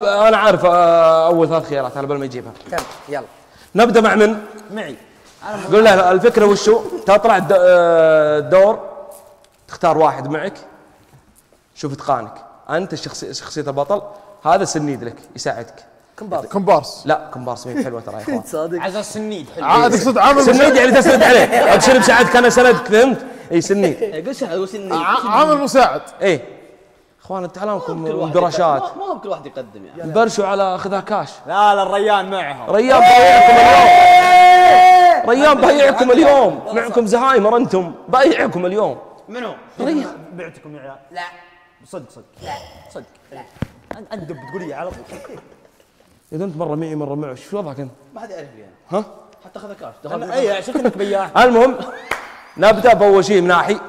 انا عارف اول ثلاث خيارات على بال ما يجيبها. تمام يلا نبدا مع من؟ معي. قول له الفكره وشو؟ تطلع الدور تختار واحد معك. شوف اتقانك انت شخصيه البطل. هذا سنيد لك يساعدك. كومبارس. لا كومبارس مين حلوه ترى يا اخوان. صادق عزا السنيد حلو. عاد تقصد عامل سنيد يعني تسند عليه. ابشر بساعدك انا سندك فهمت؟ اي سنيد. قول سنيد. عامل مساعد. ايه اخوان انت علامكم براشات. ما هو كل واحد يقدم يعني. برشوا على خذها كاش. لا الريان معهم. ريان بايعكم اليوم. ريان بايعكم اليوم. معكم زهايمر انتم بايعكم اليوم. منو؟ ريان بعتكم يا عيال. لا صدق. لا صدق. انت بتقول لي على طول. اذا انت مره معي مره معه شو وضعك انت؟ ما حد يعرف يعني. ها؟ حتى خذ كاش. اي شكلك بياع. المهم نبدا باول شيء من ناحي.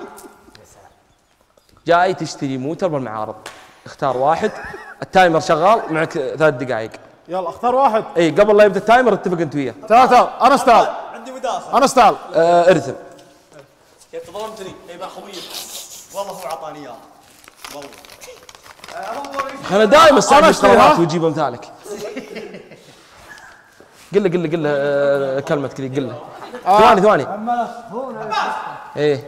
جاي تشتري موتر بالمعارض. اختار واحد. التايمر شغال معك 3 دقائق. يلا اختار واحد. اي قبل لا يبدا التايمر اتفق انت وياه. تعال انا استاهل. عندي مداخله. انا استاهل. ارثم. كيف ظلمتني؟ اي باخوي. والله هو اعطاني اياه. والله. انا دائما استعمل اشتراكات ويجيب امثالك. قل له كلمه كذي قل له. ثواني. ايه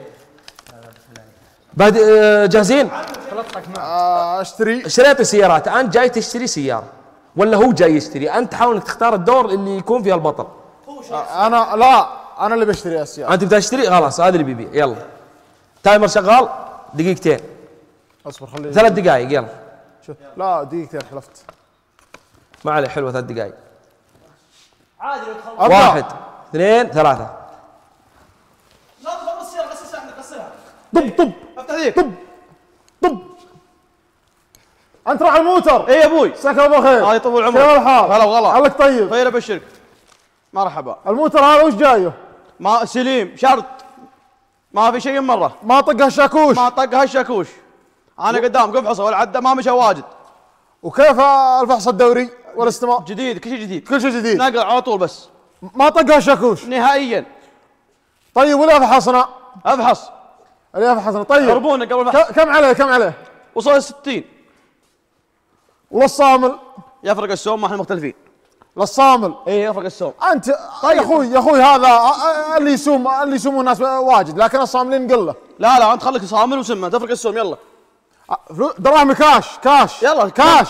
جاهزين؟ اشتري. اشتريت سيارات. انت جاي تشتري سياره ولا هو جاي يشتري؟ انت حاول انك تختار الدور اللي يكون فيه البطل. انا اللي بشتري السيارة. انت بدك تشتري خلاص هذا اللي بيبيع. يلا تايمر شغال دقيقتين. اصبر خليني 3 دقائق يلا. شوف لا دقيقتين حلفت. ما عليه حلوه 3 دقائق. عادي لو تخلص. 1 2 3. لا تخلص السيارة غسل احنا غسلها. طب افتح ذيك. طب انت راح الموتر. اي يا ابوي. مساك الله خير. الله يطول عمرك. كيف الحال؟ هلا وغلا. عليك طيب. خير ابشرك. مرحبا. الموتر هذا وش جايه؟ ما سليم شرط. ما في شيء مره. ما طقها الشاكوش. ما طق هالشاكوش. انا قدام قفحصه والعده ما مشى واجد. وكيف الفحص الدوري والاستماع؟ جديد كل شيء جديد. كل شيء جديد. نقل على طول بس. ما طقها الشاكوش نهائيا. طيب ولا فحصنا؟ افحص. اللي فحصنا طيب. يضربونا قبل الفحص. كم عليه؟ وصل 60. وللصامل؟ يفرق السوم ما احنا مختلفين. للصامل؟ ايه يفرق السوم. انت طيب. يا اخوي هذا اللي يسوم الناس واجد لكن الصاملين قله. لا انت خليك صامل وسمه تفرق السوم يلا. دراهم كاش. يلا كاش.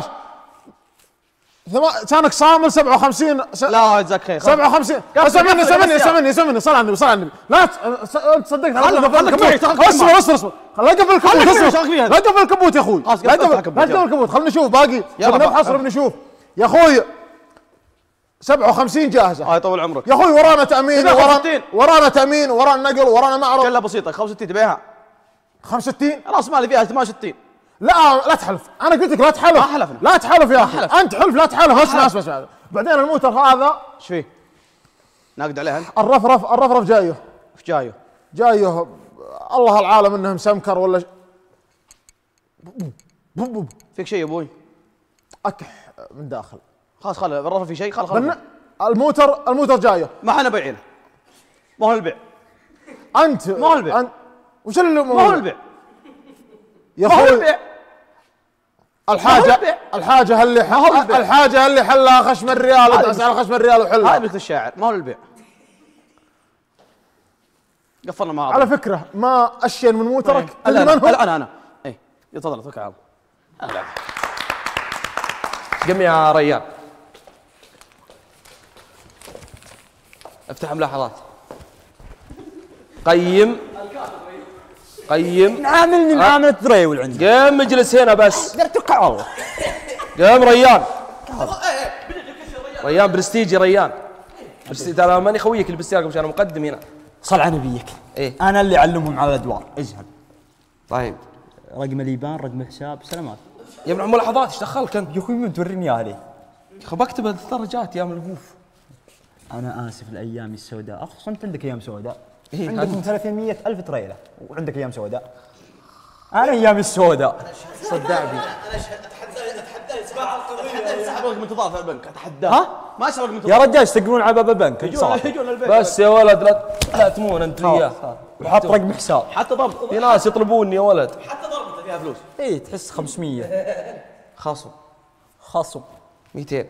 كانك صامل 57. لا جزاك خير. 57. سمعني صل على النبي. لا تصدقت. اصبر. لا قبل الكبوت يا اخوي. لا قبل الكبوت خلينا نشوف باقي. نبحث نشوف يا اخوي. 57 جاهزه. يطول عمرك يا اخوي. ورانا تامين ورانا تامين ورانا نقل ورانا معرض. كلها بسيطه. 65 تبيعها. 65 راس مالي فيها 68. لا تحلف. انا قلت لك لا تحلف. ما حلفنا. لا تحلف يا اخي. انت حلف لا تحلف. اسمع بعدين الموتر هذا ايش فيه؟ ناقد عليها. الرفرف جايه. ايش جايه؟ جايه الله العالم انه مسمكر ولا فيك شيء يا ابوي؟ اكح من داخل. خلاص خل الرفرف في شيء خل الموتر جايه. ما احنا بايعينه. ما هو البيع. انت ما هو البيع. وش اللي ما هو البيع يا اخوي؟ الحاجه اللي حلها خشم الريال. ادعس على خشم الريال وحلها. هاي مثل الشاعر. ما هو البيع. قفلنا مع بعض. على فكره ما اشين من موترك. انا اي تفضل توكل على الله. قم يا ريان. افتح ملاحظات. قيم نعاملني معامله دريول عندي. قم اجلس هنا بس. توكل على الله. قم ريان برستيجي. ريان ترى ماني خويك اللي بالسيارة مش انا مقدم هنا. صل على نبيك. ايه انا اللي اعلمهم على الادوار. اجهل. طيب رقم اليبان رقم حساب سلامات. يا ابن ملاحظات ايش دخلك انت؟ يا اخوي من توريني اياها ليه؟ يا اخي بكتب الدرجات يا الوقوف. انا اسف الايام السوداء. اخص انت عندك ايام سوداء. إيه عندكم 300,000 تريله وعندك ايام سوداء. انا ايامي السوداء صدقني. اسحب رقم متضافر على البنك اتحداه. ها؟ ما اسحب رقم يا متضافر. رجال يستقبلون على باب البنك. يجون البيت. بس يا ولد لا تمون انت وياه. وحط رقم حساب. حتى ضرب. في ناس يطلبوني يا ولد. حتى ضربته فيها فلوس. اي تحس 500 خصم. خصم 200.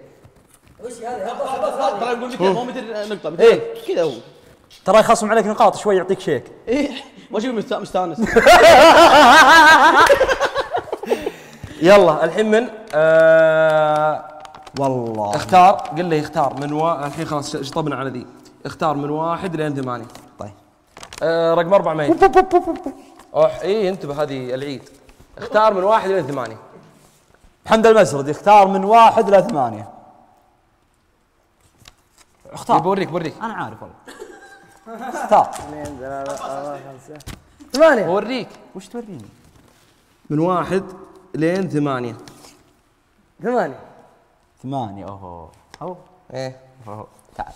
ترى يقول 200 مو 200 نقطة 200 إيه. كذا هو. ترى يخصم عليك نقاط شوي يعطيك شيك. ايه ما اشوف مستانس. يلا الحين من والله اختار، قل لي اختار من الحين خلاص شطبنا على ذي. اختار من 1 لين 8. طيب رقم 4 ما ينفع. اي انتبه هذه العيد. اختار من 1 لين 8. محمد المسردي اختار من 1 ل 8. اختار. بوريك انا عارف والله. اختار. 2 3 4 5 8. بوريك وش توريني؟ من 1 لين 8. 8. 8 اوه ايه تعال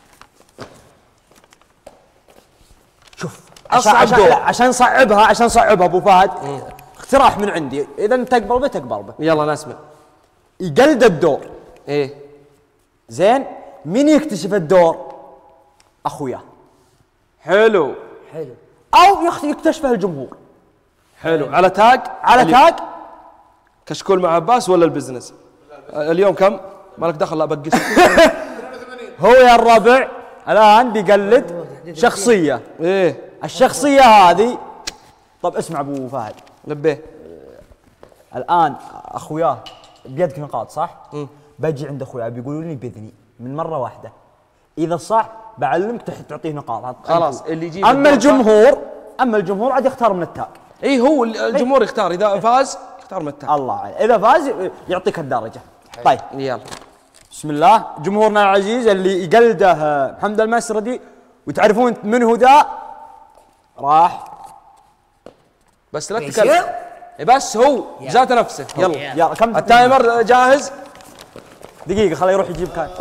شوف أصعب دور. عشان نصعبها ابو فهد. اقتراح من عندي، اذا انت تقبل به تقبل به. يلا نسمع. يقلد الدور ايه زين. من يكتشف الدور؟ اخوياه. حلو او يكتشفه الجمهور حلو. على تاج كشكول مع عباس ولا البزنس؟ اليوم كم؟ مالك دخل لا بقيس. هو يا الربع الان بيقلد شخصيه. ايه الشخصيه هذه طب اسمع ابو فهد، لبيه. الان اخوياه بيدك نقاط صح؟ بجي عند اخوياه بيقولوا لي باذني من مره واحده، اذا صح بعلمك تعطيه نقاط. خلاص اللي يجيب اما الجمهور عاد يختار من التاج. اي هو الجمهور يختار، اذا فاز يختار من التاج. الله عليك، اذا فاز يعطيك الدرجه. طيب يلا بسم الله. جمهورنا العزيز اللي يقلده محمد المسردي وتعرفون من هو ذا راح. بس لا تتكلم. بس هو ذات نفسه. يلا كم التايمر جاهز؟ دقيقة خليه يروح يجيب كان.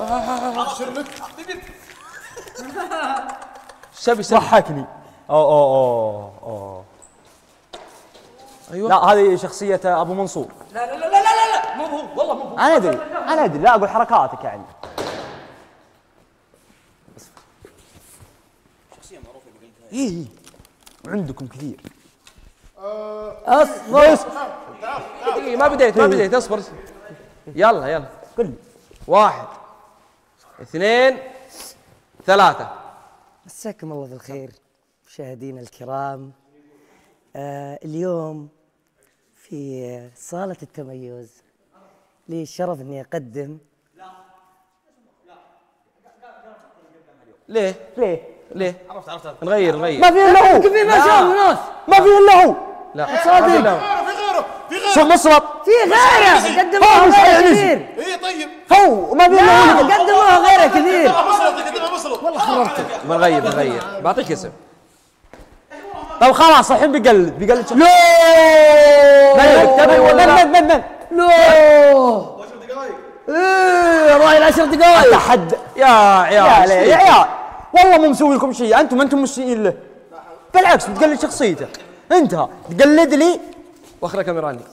شبي ضحكني. اوه ايوه. لا هذه شخصية ابو منصور. لا مو هو والله مو هو. انا ادري لا اقول حركاتك يعني. شخصية معروفة بقلتها. اي وعندكم كثير. اصبر. ما بديت اصبر. يلا قل لي. 1 2 3. مساكم الله بالخير مشاهدينا الكرام. اليوم في صالة التميز لي الشرف اني اقدم. ليه؟ عرفت. نغير ما في الا هو. كيف ما شاء ناس؟ ما في الا هو. لا صادق. شو مصرف؟ في غيره قدموها غيره كثير. اي طيب هو ما في الا هو. قدموها غيره كثير. والله خربت. بنغير بعطيك اسم. طيب خلاص الحين بيقلد شخص. تبي ولا من لو ايه راي 10 دقائق. تحد يا عيال يا عيال والله مو مسوي لكم شيء، انتم ما انتم مسيئين له، بالعكس بتقلد شخصيته. انت تقلد لي واخر كاميرا عندي.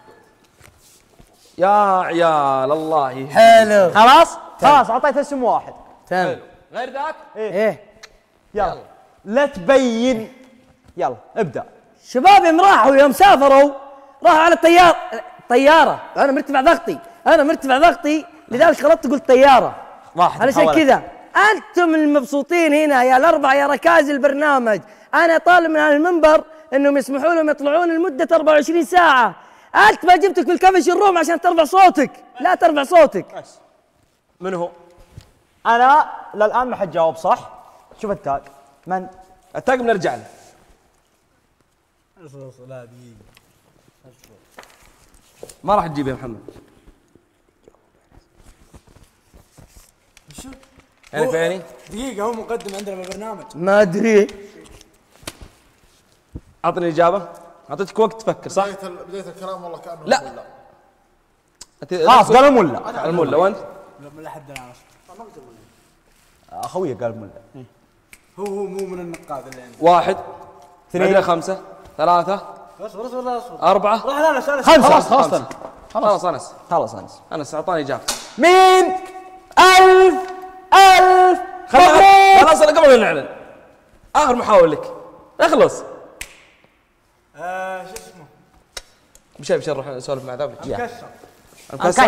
يا عيال الله حلو خلاص اعطيته اسم واحد. تمام. غير ذاك. ايه يلا لا تبين. يلا ابدا. شباب يوم راحوا يوم سافروا راحوا على طيارة. أنا مرتفع ضغطي لذلك غلطت قلت طيارة. واحد علشان كذا أنتم المبسوطين هنا يا الأربعة يا ركاز البرنامج. أنا طالب من المنبر إنهم يسمحوا لهم يطلعون لمدة 24 ساعة. أنت ما جبتك في الكفش الروم عشان ترفع صوتك. لا ترفع صوتك. من هو؟ انا للان ما حد جاوب صح. شوف التاج من التاج بنرجع له. ما راح تجيب يا محمد. يعني في عيني. دقيقة هو مقدم عندنا بالبرنامج. ما أدري. اعطني اجابه. اعطيتك وقت تفكر صح؟ بداية الكلام والله كأنه لا. خلاص قال الملا. الملا وانت؟ لا حد انا اخوي قال الملا. هو مو من النقاد اللي عندي. 1 2 5 3 اصبر 4 خلاص انس اعطاني اجابه. مين؟ ألف خلاص انا قبل ما نعلن اخر محاولة لك اخلص. شو اسمه؟ بشوي نروح نسولف مع ذا. مكسر.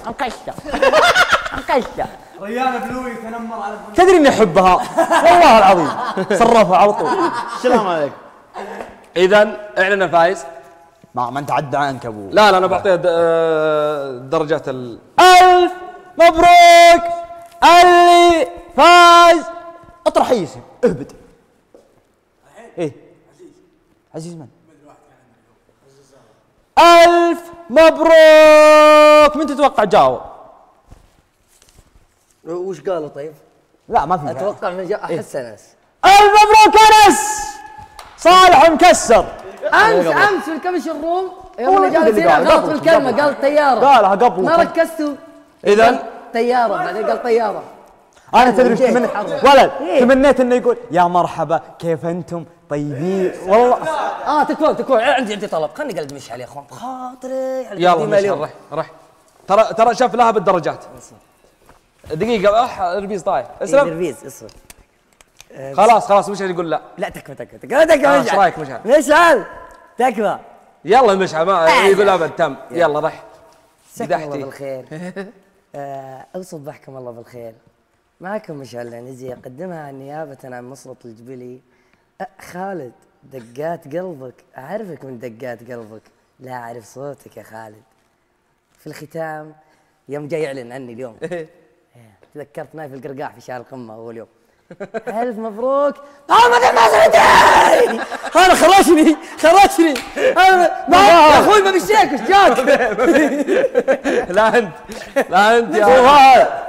مكشر ريان بلوي تنمر على تدري اني احبها والله العظيم صرفها على طول. السلام عليك. اذا اعلن الفايز. ما انت عدى عنك ابو. لا انا بعطيه درجات الف مبروك اللي فاز. اطرح اي اسم اهبط. ايه عزيز من؟ الف مبروك. من تتوقع جاوب؟ وش قالوا طيب؟ لا ما في. اتوقع من احس انس. الف مبروك انس. صالح مكسر. امس في الكبش الروم هو يوم اللي جالسين قال. غلط في الكلمه قال طياره. قالها قبل. ما ركزتوا. اذا طياره بعدين قال طياره. انا تدري ايش تمنيت؟ ولد إيه؟ تمنيت انه يقول يا مرحبا كيف انتم طيبين والله. تكون عندي طلب خلني قلب مش عليه يا اخوان خاطري. يلا مشعل رح ترى شاف لها بالدرجات. دقيقة ربيز طايح اسلم. ربيز اصبر. خلاص مشعل يقول لا. لا تكفى مشعل. ايش رايك مشعل؟ مشعل تكفى. يلا مشعل ما يقول ابد تم. يلا رح. مساكم الله بالخير. او صبحكم الله بالخير. معكم مشعل العنزي اقدمها نيابة عن مسلط الجبلي. خالد دقات قلبك اعرفك من دقات قلبك لا اعرف صوتك يا خالد. في الختام يوم جاي يعلن عني اليوم تذكرت نايف القرقاع في شارع القمة اول يوم. الف مبروك محمد المسعودي. هذا خرجني يا اخوي ما بشيك وش جاك. لا انت يا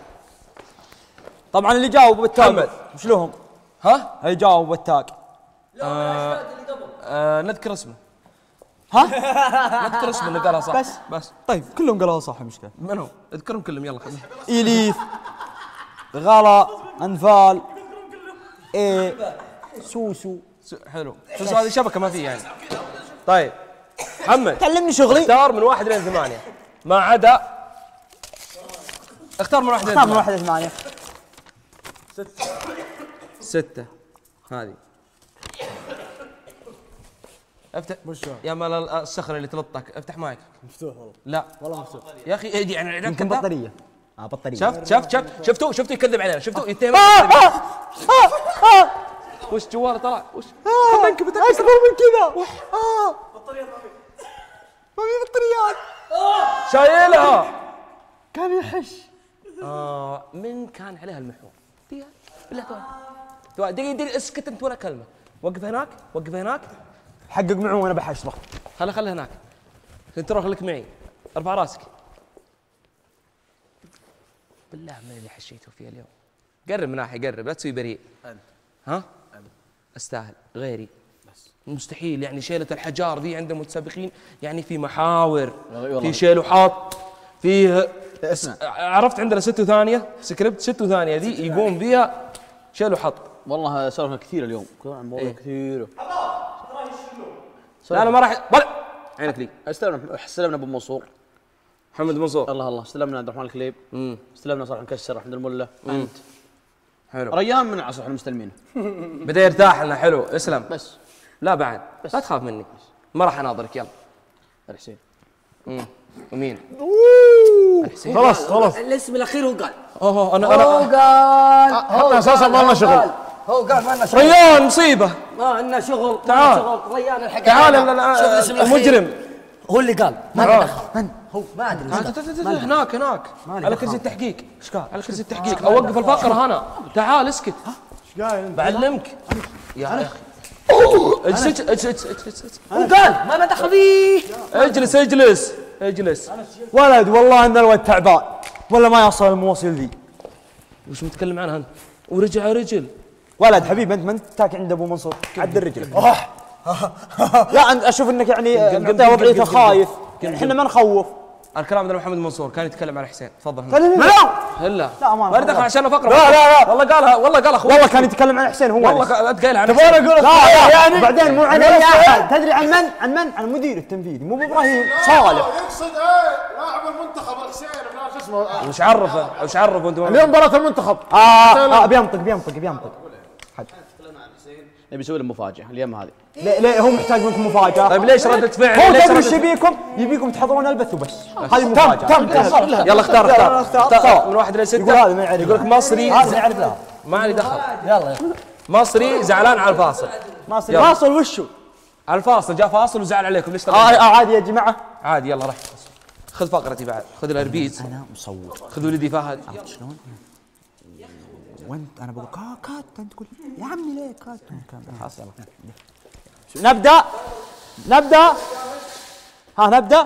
طبعا اللي جاوب بالتاق وش لهم؟ ها؟ اللي جاوب بالتاق نذكر اسمه. ها؟ نذكر اسمه اللي قالها صح. بس طيب كلهم قالوا صح مشكلة. من هو؟ اذكرهم كلهم يلا. إليف غلا انفال ايه سوسو. حلو. شو هذه شبكة ما في يعني. طيب محمد تعلمني شغلي. اختار من 1 إلى 8 ما عدا اختار من 1 إلى 8. من 1 إلى 8. 6 هذه. افتح يا مال الصخرة اللي تلطك. افتح مايك. مفتوح والله. لا والله مفتوح يا اخي ايدي يعني يمكن بطارية. بطارية. شفتوا يكذب علينا. شفتوا يتهم. وش جواله طلع وش اكبر من كذا. بطاريات ما في بطاريات. شايلها. كان يحش. من كان عليها المحور؟ بالله دقيقة اسكت انت ولا كلمة. وقف هناك. حقق معه وانا بحشره. خله هناك. انت روح لك معي. ارفع راسك. بالله من اللي حشيته فيه اليوم. قرب من ناحية قرب لا تسوي بريء. أنت. ها؟ استاهل غيري. بس مستحيل يعني شيلة الحجار ذي عند المتسابقين يعني في محاور في شيل وحط فيه. اسمع عرفت عندنا 6 ثانية سكريبت 6 ثانية ذي يقوم فيها شيل وحط. والله سولفنا كثير اليوم عن موضوع كثير. لا انا ما راح عينك لي. استلمنا ابو منصور محمد منصور. الله استلمنا عبد الرحمن الكليب. استلمنا صالح مكسر احمد المله. انت حلو. ريان من العصر احنا مستلمينه. بدا يرتاح لنا. حلو اسلم. بس لا بعد لا تخاف مني. ما راح اناظرك. يلا الحسين. ومين؟ خلاص الاسم الاخير هو قال. انا احنا اساسا ما لنا شغل. هو قال ما لنا شغل. ريان مصيبه. ما عندنا شغل. تعال. ريان الحق. تعال شوف الاسم الأخير. المجرم هو اللي قال. ما له دخل. من هو ما ادري. هناك على كرسي التحقيق. ايش قال؟ على كرسي التحقيق. اوقف الفقره هنا. تعال اسكت. ايش قايل انت؟ بعلمك يا اخي. اجلس. هو قال ما دخل فيه. اجلس. ولد والله ان الولد تعبان ولا ما يصل المواصل ذي. وش متكلم عنها انت؟ ورجع رجل. ولد حبيبي انت ما انت تاكل عند ابو منصور عدل رجلك. لا انت اشوف انك يعني معطيه وضعيته خايف. احنا ما نخوف. الكلام ده محمد منصور كان يتكلم على حسين. تفضل. لا ما دخل عشان فقره. لا والله قالها اخوي. والله كان يتكلم عن حسين هو. والله انت قايل عن تبغى اقول لا يعني بعدين مو عن اي احد. تدري عن من؟ عن المدير التنفيذي مو ابراهيم صالح. يقصد ايه لاعب المنتخب الحسين شو اسمه. وش عرفه انتم؟ اليوم مباراة المنتخب. بينطق. نبي نسوي له مفاجاه اليوم هذه. ليه هو محتاج منكم مفاجاه؟ طيب ليش ردة فعل؟ هو ليش تدري ردة ايش فعل؟ يبيكم تحضرون البث وبس. هذه مفاجاه. تم يلا اختار من 1 إلى 6. يقول هذا ما يعرف. يقول لك مصري هذا يعرف لا. ما علي دخل. يلا مصري زعلان على الفاصل. مصري يلا. فاصل وشو؟ على الفاصل جاء فاصل وزعل عليكم ليش عادي يا جماعه. عادي يلا رح خذ فقرتي بعد، خذ الاربيز، انا مصور. خذ ولدي فهد. شلون؟ وانت انا بقول كات انت تقول يا عمي ليه كات؟ خلاص يلا نبدا. ها نبدا.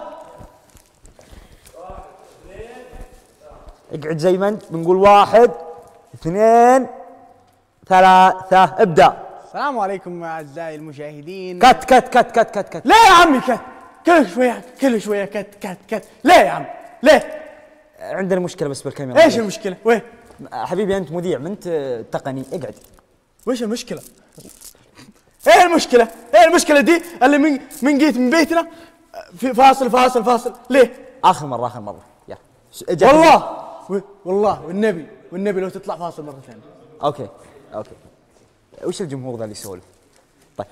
اقعد زي ما انت. بنقول 1 2 3 ابدا. السلام عليكم اعزائي المشاهدين. كت. لا يا عمي كت، كل شويه كت. لا يا عم ليه؟ عندنا مشكله بس بالكاميرا. ايش المشكله؟ وين؟ حبيبي انت مذيع ما انت تقني. اقعد. وش المشكله؟ ايه المشكله دي اللي من جيت من بيتنا في فاصل ليه؟ اخر مره يلا. والله والنبي لو تطلع فاصل مره ثانيه. اوكي وش الجمهور ذا اللي يسولف؟ طيب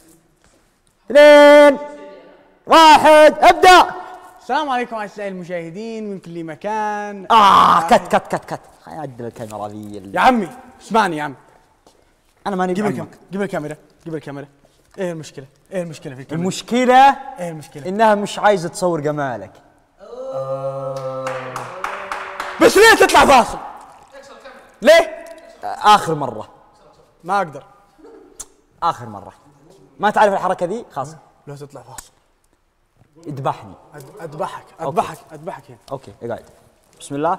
2 1 ابدا. السلام عليكم اعزائي المشاهدين من كل مكان. كت خليني اعدل الكاميرا ذي. يا عمي اسمعني يا عم. انا ماني جيب الكاميرا. ايه المشكله في الكاميرا؟ المشكله ايه المشكله؟ انها مش عايزه تصور جمالك. بس ليه تطلع فاصل؟ ليه؟ اخر مره. ما اقدر. اخر مره. ما تعرف الحركه ذي خلاص. لو تطلع فاصل اذبحني. اذبحك هنا. اوكي اقعد. بسم الله.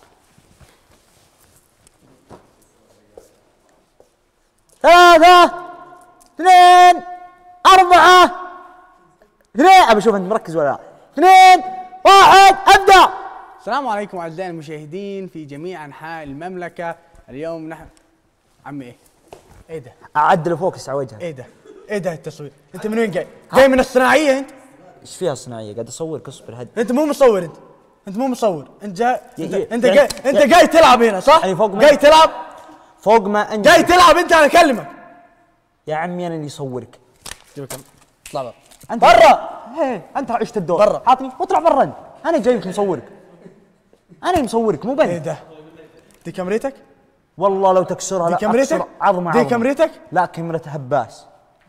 ثلاثة 2 4 2 ابى اشوف انت مركز ولا لا. 2 1 ابدا. السلام عليكم اعزائي المشاهدين في جميع انحاء المملكه. اليوم نحن عمي ايه ده؟ اعدل فوكس على وجهك. ايه ده التصوير؟ انت من وين جاي؟ جاي من الصناعيه انت؟ ايش فيها الصناعيه؟ قاعد اصورك اصبر هدي. انت مو مصور. انت جاي تلعب هنا صح؟ يعني فوق ما جاي تلعب فوق ما انت جاي تلعب انت. انا اكلمك يا عمي. انا اللي اصورك. اطلع برا. انت برا. انت عشت الدور. برا. حاطني واطلع برا انت. انا جايك مصورك. انا اللي مصورك مو بنت. ايه ده؟ دي كاميرتك؟ والله لو تكسرها دي كاميرتك؟ عظمه. دي كاميرتك؟ لا كاميرا هباس.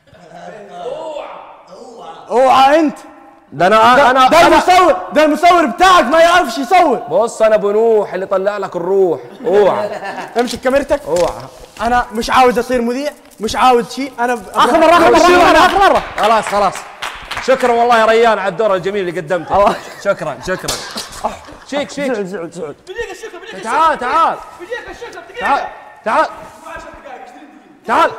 اوعى انت. ده انا المصور بتاعك ما يعرفش يصور. بص انا ابو نوح اللي طلع لك الروح. اوعى امسك كاميرتك. اوعى. انا مش عاوز اصير مذيع، مش عاوز شيء. انا اخر مره. خلاص شكرا والله يا ريان على الدور الجميل اللي قدمته. شكرا شيك زعل. تعال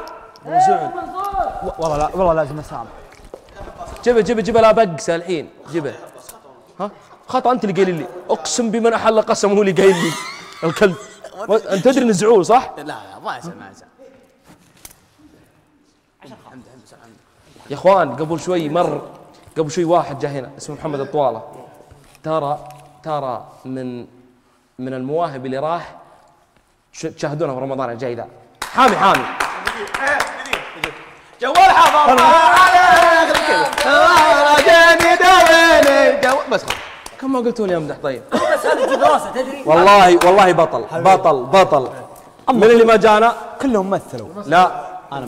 والله لازم اسامح. جيبه لا بقسه الحين جيبه. ها خطا انت اللي قايل لي. اقسم بمن احل قسم هو اللي قايل لي الكلب. انت تدري انه زعول صح؟ لا ما يسمع. يا اخوان قبل شوي واحد جاء هنا اسمه محمد الطواله. ترى من المواهب اللي راح تشاهدونها في رمضان الجاي ذا. حامي جوال حضر بس كم ما قلتوا لي امدح. طيب بس هذه دراسه تدري. والله بطل من اللي ما جانا كلهم مثلوا. لا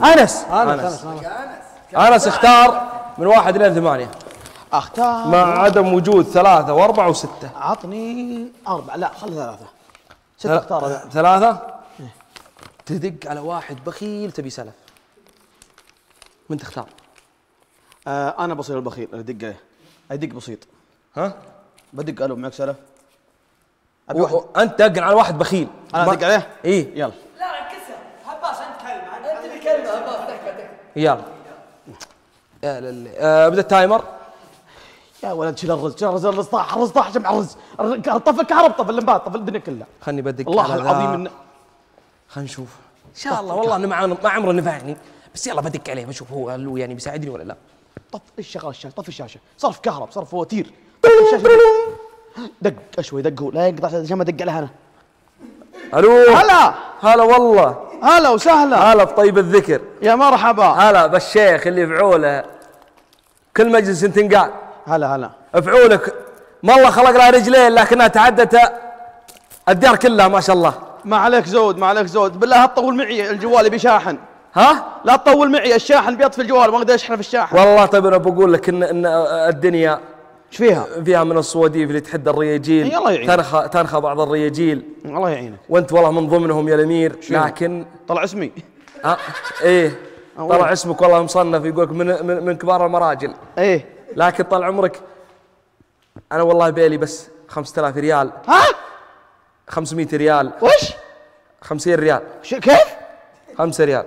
أنس اختار من 1 إلى 8. اختار مع عدم وجود 3 و4 و6. عطني 4. لا خلي 3. 6 اختار. 3 تدق على واحد بخيل تبي سلف. من تختار؟ انا بصير البخيل ادق بسيط. ها بدق له معك سلف. انت دق على واحد بخيل. انا ادق عليه. ايه يلا. لا ركزها هباس. انت الكلمه هباس. يلا ابدا التايمر. يا ولد شيل الرز 15 جمع الرز. طفى الكهرباء، طفى اللمبات، طفى الدنيا كلها. خلني بدق الله العظيم خلينا نشوف ان شاء الله. والله انه ما عمره نفعني بس يلا بدق عليه بشوف هو هل هو يعني بيساعدني ولا لا. طفي الشغله طفي الشاشه. صرف كهرب، صرف فواتير. طفي الشاشه. دق شوي دق هو لا يقطع عشان ما ادق عليه انا. الو هلا هلا والله. هلا وسهلا. هلا بطيب الذكر. يا مرحبا. هلا بالشيخ اللي فعوله كل مجلس تنقال. هلا فعولك ما الله خلق لها رجلين لكنها تعدت الدار كلها ما شاء الله. ما عليك زود ما عليك زود، بالله لا تطول معي الجوال يبي شاحن. ها؟ لا تطول معي، الشاحن بيطفي الجوال ما اقدر اشحنه في الشاحن. والله طيب انا بقول لك ان الدنيا ايش فيها؟ فيها من الصواديف اللي تحدى الرياجيل. الله يعينك. تنخى بعض الرياجيل. الله يعينك. وانت والله من ضمنهم يا الامير، لكن طلع اسمي. ايه طلع اسمك والله مصنف يقولك من كبار المراجل. ايه لكن طال عمرك انا والله بيلي بس 5000 ريال. ها؟ 500 ريال. وش؟ 50 ريال. كيف؟ 5 ريال.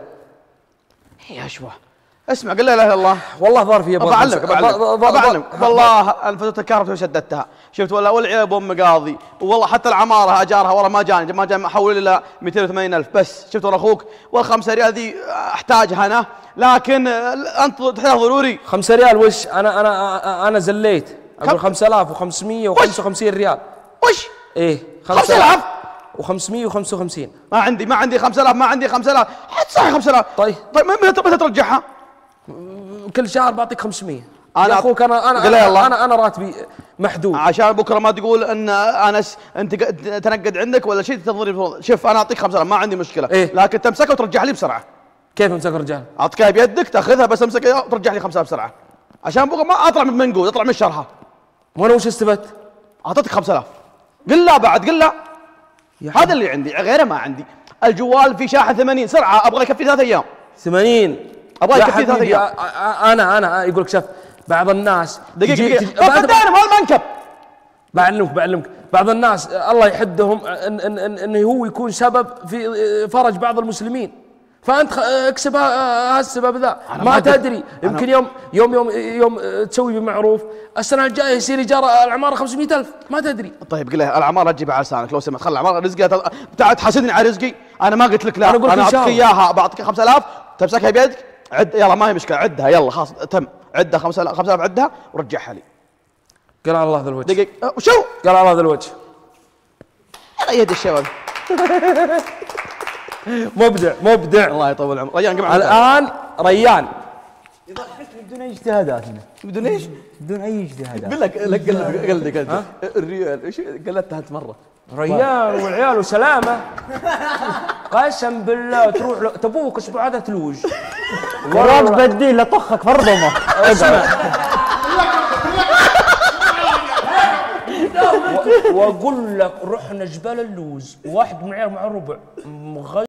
يا شوه اسمع قل لا اله الا الله. والله ظهر في بعلمك والله الفتره الكهرباء شددتها، شفت ولا والعيال ابو ام قاضي، والله حتى العماره اجارها والله ما جاني احول الا 280,000 بس، شفت ورا اخوك وال5 ريال ذي احتاجها انا، لكن انت تحتاج ضروري. 5 ريال وش؟ انا زليت اقول 5555 ريال. وش؟ ايه 5000 و555. ما عندي 5000 ما عندي 5000 حتى صحيح 5000. طيب متى ترجعها؟ كل شهر بعطيك 500. انا يا اخوك انا راتبي محدود. عشان بكره ما تقول ان انس انت تنقد عندك ولا شيء تضرب. شوف انا اعطيك 5000 ما عندي مشكله. إيه؟ لكن تمسكها وترجعها لي بسرعه. كيف امسك رجال؟ اعطيكها بيدك تاخذها بس امسكها وترجع لي 5000 بسرعه. عشان بكره ما اطلع من منقود اطلع من شرها. وانا وش استفدت؟ اعطيتك 5000. قل لا بعد قل لا. هذا اللي عندي غيره ما عندي. الجوال في شاحن 80 سرعه ابغى يكفي 3 ايام. 80 ابغى يكفي 3 ايام. انا يقول لك شوف بعض الناس دقيقه ما المنكب. بعلمك بعض الناس الله يحدهم انه هو يكون سبب في فرج بعض المسلمين، فانت اكسب هالسبب ذا ما تدري. يمكن يوم تسوي بمعروف السنه الجايه يصير ايجار العماره 500,000 ما تدري. طيب قل له العماره تجيبها على لسانك لو سمحت، خلي العماره رزقها بتاعت تحاسدني على رزقي. انا ما قلت لك لا، انا اعطيك اياها بعطيك 5000 تمسكها بيدك عد يلا ما هي مشكله عدها يلا خلاص تم عدها 5000 عدها ورجعها لي. قال على الله ذا الوجه. دقيقه وشو؟ قال على الله ذا الوجه. يا يد الشباب. مبدع الله يطول عمرك. ريان قبل الان ريان يضحك بدون اي اجتهادات هنا. بدون ايش؟ بدون اي اجتهادات. قلدك الريال ايش قلدتها انت مره؟ ريان والعيال وسلامه. قسم بالله تروح تبوك اسبوع هذا تلوج. وراك بديل لطخك فرضمه. اسمع واقول لك رحنا جبال اللوز واحد معي مع ربع